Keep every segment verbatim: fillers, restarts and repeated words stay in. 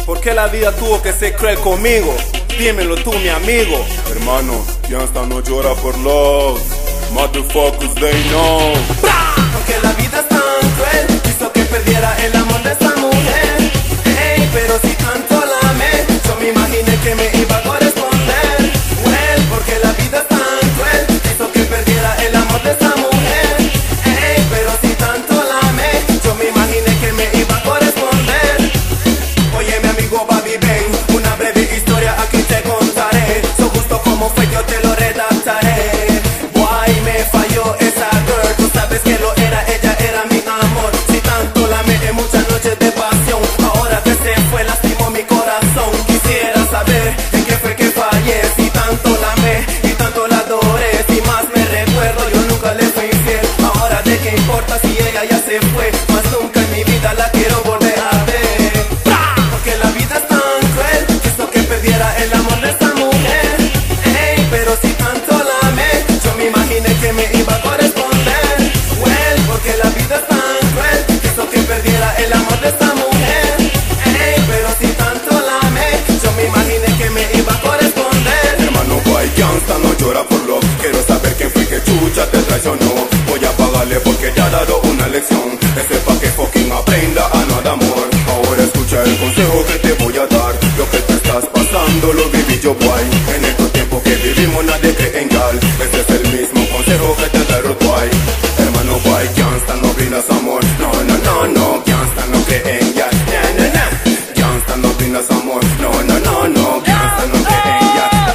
¿Por qué la vida tuvo que ser cruel conmigo? Dímelo tú, mi amigo. Hermano, Gangsta no llora por love. Motherfuckers, they know. Porque la vida es tan cruel, hizo que perdiera el amor de esa mujer. Hey, pero si tanto la amé, yo me imaginé que me iba a corresponder. Well, porque la vida es tan cruel, hizo que perdiera el amor de esa mujer. Hey, pero si tanto la amé, yo me imaginé que me iba a corresponder. Oye, mi amigo Bobby, ven, una breve historia aquí te contaré. So justo como fue yo te lo redactaré. Why me falló esa girl, tú sabes que lo era, ella era mi amor. Si tanto la amé en muchas noches de pasión, ahora que se fue lastimó mi corazón. Quisiera saber en qué fue que fallé, si tanto la amé y tanto la adoré. Si más me recuerdo yo nunca le fui infiel. Ahora de qué importa si ella ya se fue, más nunca en mi vida la quiero volver a ver. Porque la vida es tan cruel, hizo que perdiera el amor de esa mujer. Hey, pero si tanto la amé, yo me imaginé que me iba a corresponder. Well, porque la vida es tan cruel, hizo que perdiera el amor de esta mujer. Hey, pero si tanto la amé, yo me imaginé que me iba a corresponder. Hermano, why Gangsta no llora por love. Quiero saber quién fue que chucha te traicionó. Voy a pagarle porque te ha dado una lección. Ese es pa' que fucking aprenda a no dar amor. Ahora escucha el consejo que te voy a dar. Lo que te estás pasando lo viví yo, boy. En estos tiempos que vivimos nadie cree en gal. Ese es el mismo consejo que te da Rottweiler. Hermano, why Gangsta no brindas amor. No, no, no, no, Gangsta no cree en gal. Na, na, na. Gangsta no brindas amor. No, no, no, no, Gangsta no cree en gal.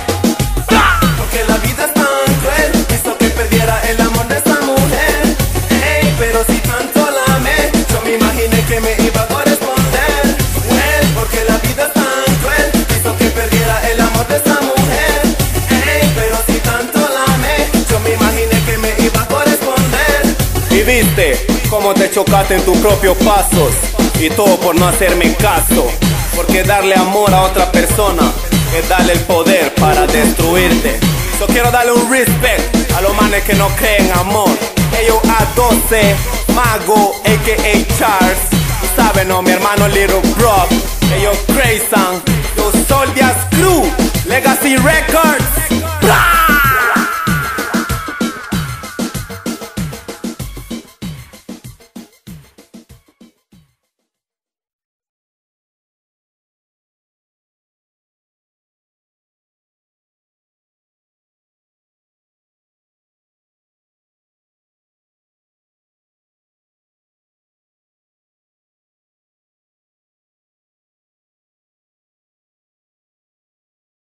Porque la vida es tan cruel, hizo que perdiera el amor de esa mujer. Hey, pero si tanto la amé, yo me imaginé que me iba a corresponder. Well, porque la vida es tan cruel, hizo que perdiera el amor de esa mujer. Hey, pero si tanto la amé, yo me imaginé que me iba a corresponder. Y viste cómo te chocaste en tus propios pasos, y todo por no hacerme caso. Porque darle amor a otra persona es darle el poder para destruirte. Yo quiero darle un respect a los manes que no creen amor. Ellos A doce, Mago, a k a. Charles. Tú sabes, no, mi hermano Little Brock. Ellos Crazan, los Soldiers Crew, Legacy Records. ¡Bra!